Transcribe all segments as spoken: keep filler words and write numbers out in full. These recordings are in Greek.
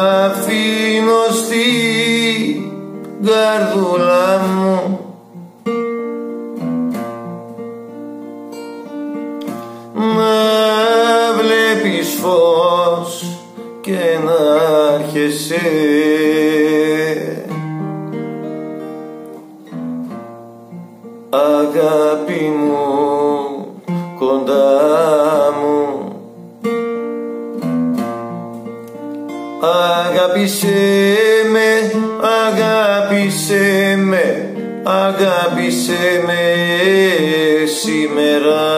αφήνω στην καρδούλα μου να βλέπεις φως και να έρχεσαι αγάπη μου κοντά μου. Αγάπησέ με, αγάπησέ με, αγάπησέ με σήμερα.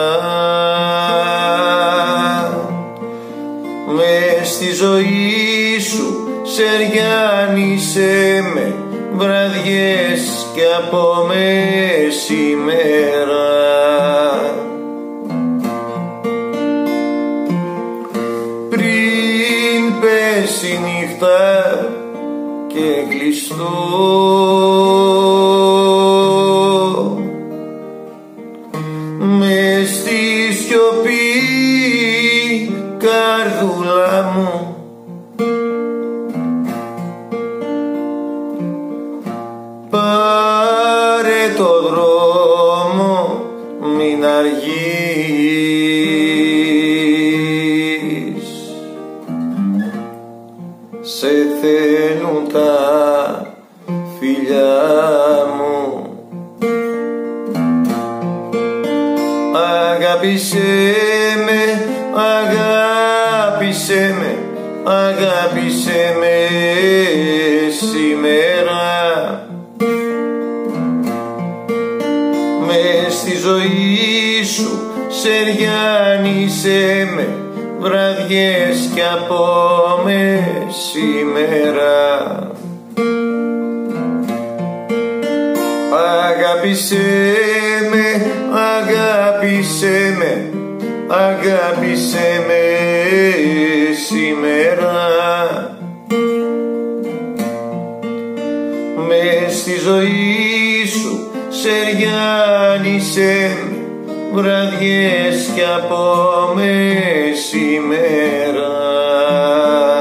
Μες στη ζωή σου σεριάνισέ με βραδιές και από μεσημέρα. Πριν πέσει η νύχτα και κλειστώ μες στη σιωπή καρδούλα μου, πάρε το δρόμο, μην αργείς, σε θέλουν τα φιλιά μου. Αγάπησέ με, αγάπησέ με, αγάπησέ με σήμερα. Μες στη ζωή σου σεριάνισέ με βραδιές και από μεσημέρα. Αγάπησέ με, αγάπησέ με, αγάπησέ με σήμερα. Μες στη ζωή σου σεριάνισέ με βραδιές και από μεσημέρα.